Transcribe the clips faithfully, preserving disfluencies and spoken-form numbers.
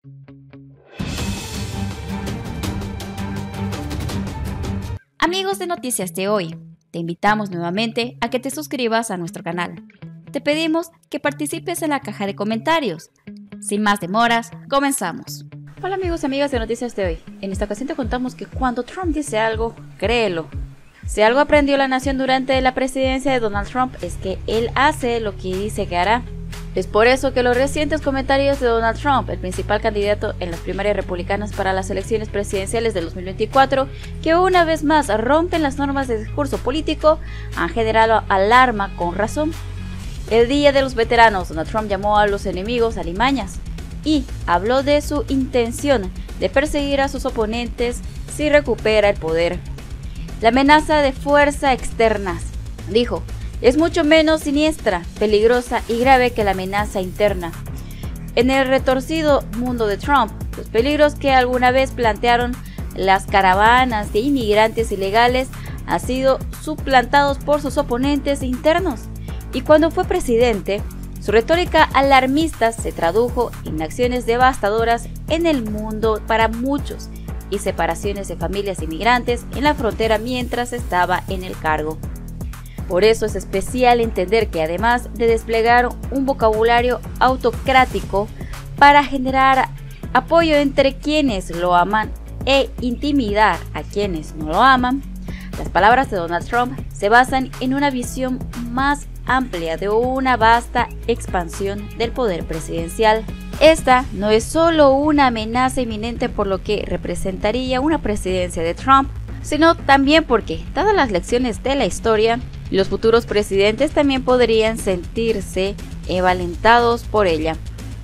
Amigos de Noticias de Hoy, te invitamos nuevamente a que te suscribas a nuestro canal. Te pedimos que participes en la caja de comentarios. Sin más demoras, comenzamos. Hola amigos y amigas de Noticias de Hoy. En esta ocasión te contamos que cuando Trump dice algo, créelo. Si algo aprendió la nación durante la presidencia de Donald Trump es que él hace lo que dice que hará. Es por eso que los recientes comentarios de Donald Trump, el principal candidato en las primarias republicanas para las elecciones presidenciales de dos mil veinticuatro, que una vez más rompen las normas de discurso político, han generado alarma con razón. El Día de los Veteranos, Donald Trump llamó a los enemigos alimañas y habló de su intención de perseguir a sus oponentes si recupera el poder. La amenaza de fuerzas externas, dijo, es mucho menos siniestra, peligrosa y grave que la amenaza interna. En el retorcido mundo de Trump, los peligros que alguna vez plantearon las caravanas de inmigrantes ilegales han sido suplantados por sus oponentes internos. Y cuando fue presidente, su retórica alarmista se tradujo en acciones devastadoras en el mundo para muchos y separaciones de familias inmigrantes en la frontera mientras estaba en el cargo. Por eso es especial entender que además de desplegar un vocabulario autocrático para generar apoyo entre quienes lo aman e intimidar a quienes no lo aman, las palabras de Donald Trump se basan en una visión más amplia de una vasta expansión del poder presidencial. Esta no es solo una amenaza inminente por lo que representaría una presidencia de Trump, sino también porque, dadas las lecciones de la historia, los futuros presidentes también podrían sentirse envalentados por ella.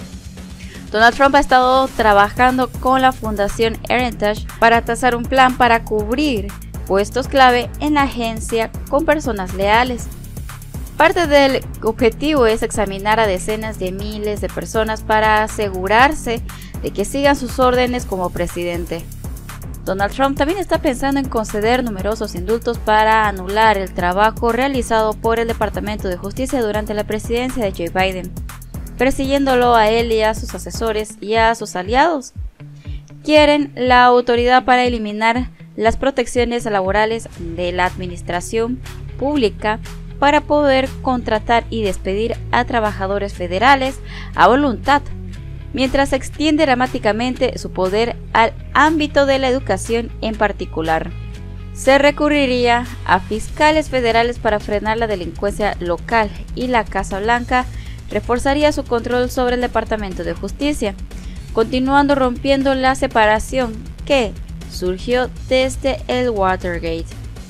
Donald Trump ha estado trabajando con la Fundación Heritage para trazar un plan para cubrir puestos clave en la agencia con personas leales. Parte del objetivo es examinar a decenas de miles de personas para asegurarse de que sigan sus órdenes como presidente. Donald Trump también está pensando en conceder numerosos indultos para anular el trabajo realizado por el Departamento de Justicia durante la presidencia de Joe Biden, persiguiéndolo a él y a sus asesores y a sus aliados. Quieren la autoridad para eliminar las protecciones laborales de la administración pública para poder contratar y despedir a trabajadores federales a voluntad, mientras se extiende dramáticamente su poder al ámbito de la educación en particular. Se recurriría a fiscales federales para frenar la delincuencia local y la Casa Blanca reforzaría su control sobre el Departamento de Justicia, continuando rompiendo la separación que surgió desde el Watergate.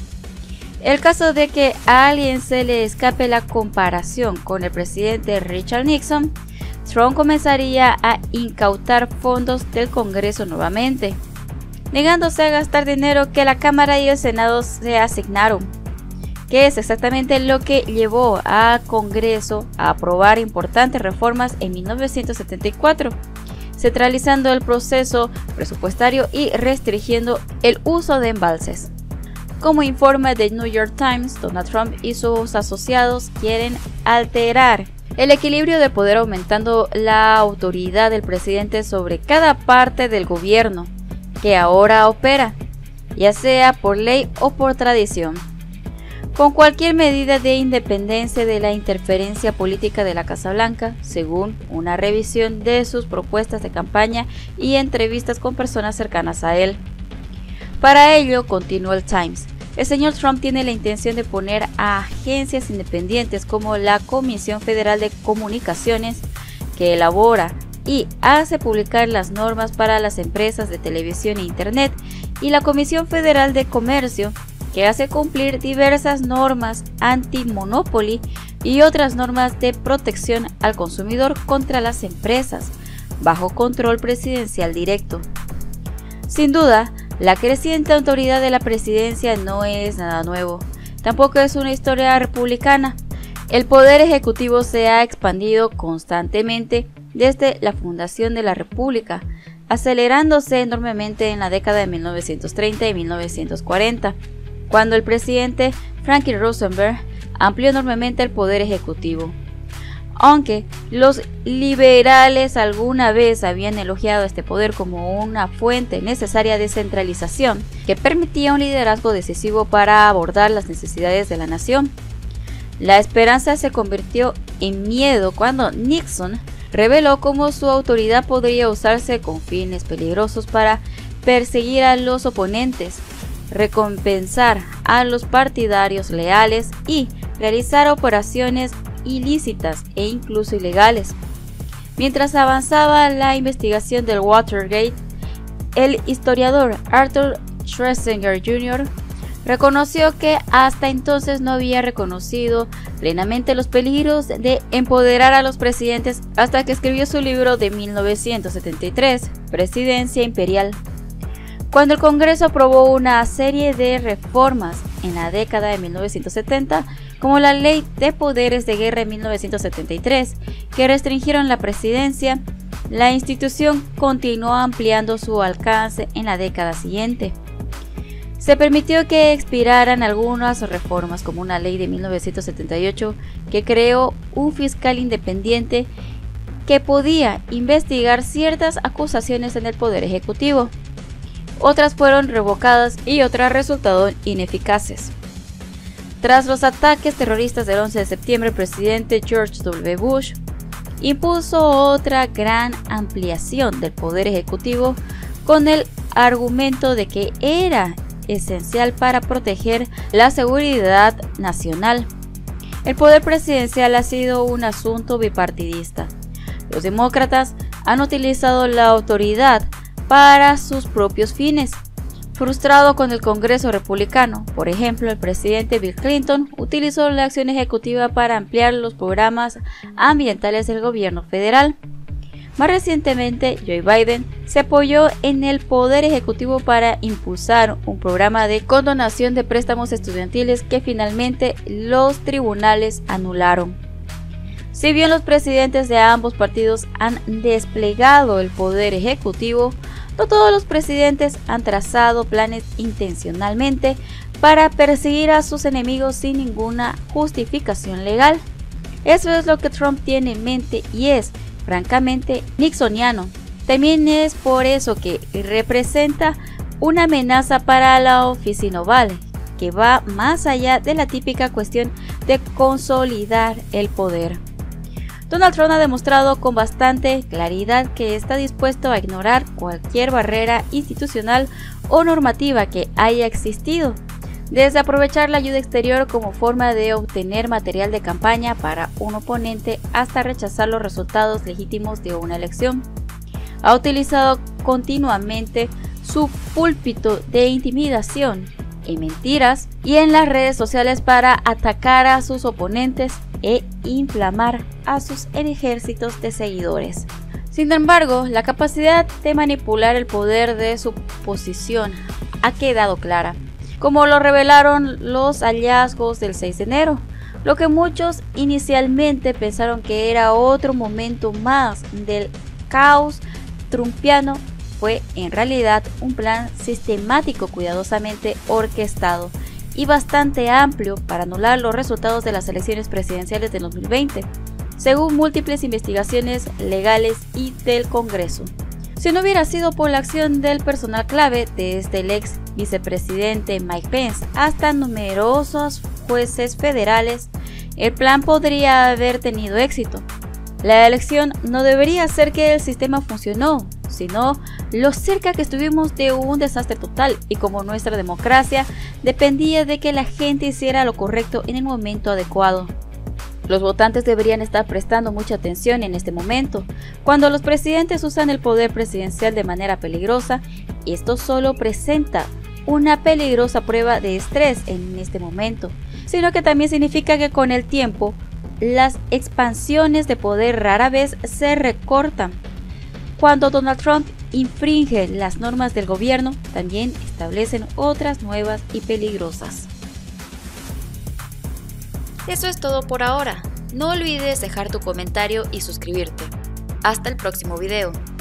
El caso de que a alguien se le escape la comparación con el presidente Richard Nixon, Trump comenzaría a incautar fondos del Congreso nuevamente, negándose a gastar dinero que la Cámara y el Senado se asignaron, que es exactamente lo que llevó al Congreso a aprobar importantes reformas en mil novecientos setenta y cuatro, centralizando el proceso presupuestario y restringiendo el uso de embalses. Como informa The New York Times, Donald Trump y sus asociados quieren alterar el equilibrio de poder aumentando la autoridad del presidente sobre cada parte del gobierno que ahora opera, ya sea por ley o por tradición, con cualquier medida de independencia de la interferencia política de la Casa Blanca, según una revisión de sus propuestas de campaña y entrevistas con personas cercanas a él. Para ello, continuó el Times, el señor Trump tiene la intención de poner a agencias independientes como la Comisión Federal de Comunicaciones, que elabora y hace publicar las normas para las empresas de televisión e internet, y la Comisión Federal de Comercio, que hace cumplir diversas normas anti-monopoly y otras normas de protección al consumidor contra las empresas, bajo control presidencial directo. Sin duda, la creciente autoridad de la presidencia no es nada nuevo, tampoco es una historia republicana. El poder ejecutivo se ha expandido constantemente desde la fundación de la República, acelerándose enormemente en la década de mil novecientos treinta y mil novecientos cuarenta, cuando el presidente Franklin Roosevelt amplió enormemente el poder ejecutivo. Aunque los liberales alguna vez habían elogiado este poder como una fuente necesaria de centralización que permitía un liderazgo decisivo para abordar las necesidades de la nación, la esperanza se convirtió en miedo cuando Nixon reveló cómo su autoridad podría usarse con fines peligrosos para perseguir a los oponentes, recompensar a los partidarios leales y realizar operaciones ilícitas e incluso ilegales. Mientras avanzaba la investigación del Watergate, el historiador Arthur Schlesinger junior reconoció que hasta entonces no había reconocido plenamente los peligros de empoderar a los presidentes hasta que escribió su libro de mil novecientos setenta y tres, Presidencia Imperial. Cuando el Congreso aprobó una serie de reformas en la década de mil novecientos setenta, como la Ley de Poderes de Guerra de mil novecientos setenta y tres, que restringieron la presidencia, la institución continuó ampliando su alcance en la década siguiente. Se permitió que expiraran algunas reformas, como una ley de mil novecientos setenta y ocho que creó un fiscal independiente que podía investigar ciertas acusaciones en el Poder Ejecutivo. Otras fueron revocadas y otras resultaron ineficaces. Tras los ataques terroristas del once de septiembre, el presidente George W. Bush impuso otra gran ampliación del Poder Ejecutivo con el argumento de que era esencial para proteger la seguridad nacional. El poder presidencial ha sido un asunto bipartidista. Los demócratas han utilizado la autoridad para sus propios fines. Frustrado con el Congreso republicano, por ejemplo, el presidente Bill Clinton utilizó la acción ejecutiva para ampliar los programas ambientales del gobierno federal. Más recientemente, Joe Biden se apoyó en el Poder Ejecutivo para impulsar un programa de condonación de préstamos estudiantiles que finalmente los tribunales anularon. Si bien los presidentes de ambos partidos han desplegado el Poder Ejecutivo, no todos los presidentes han trazado planes intencionalmente para perseguir a sus enemigos sin ninguna justificación legal. Eso es lo que Trump tiene en mente y es francamente nixoniano. También es por eso que representa una amenaza para la oficina oval, que va más allá de la típica cuestión de consolidar el poder. Donald Trump ha demostrado con bastante claridad que está dispuesto a ignorar cualquier barrera institucional o normativa que haya existido, desde aprovechar la ayuda exterior como forma de obtener material de campaña para un oponente hasta rechazar los resultados legítimos de una elección. Ha utilizado continuamente su púlpito de intimidación y mentiras y en las redes sociales para atacar a sus oponentes e inflamar a sus ejércitos de seguidores. Sin embargo, la capacidad de manipular el poder de su posición ha quedado clara, como lo revelaron los hallazgos del seis de enero, lo que muchos inicialmente pensaron que era otro momento más del caos trumpiano fue en realidad un plan sistemático cuidadosamente orquestado y bastante amplio para anular los resultados de las elecciones presidenciales de dos mil veinte, según múltiples investigaciones legales y del Congreso. Si no hubiera sido por la acción del personal clave, desde el ex vicepresidente Mike Pence hasta numerosos jueces federales, el plan podría haber tenido éxito. La elección no debería ser que el sistema funcionó, sino lo cerca que estuvimos de un desastre total y como nuestra democracia dependía de que la gente hiciera lo correcto en el momento adecuado. Los votantes deberían estar prestando mucha atención en este momento. Cuando los presidentes usan el poder presidencial de manera peligrosa, esto solo presenta una peligrosa prueba de estrés en este momento, sino que también significa que con el tiempo, las expansiones de poder rara vez se recortan. Cuando Donald Trump infringe las normas del gobierno, también establecen otras nuevas y peligrosas. Eso es todo por ahora. No olvides dejar tu comentario y suscribirte. Hasta el próximo video.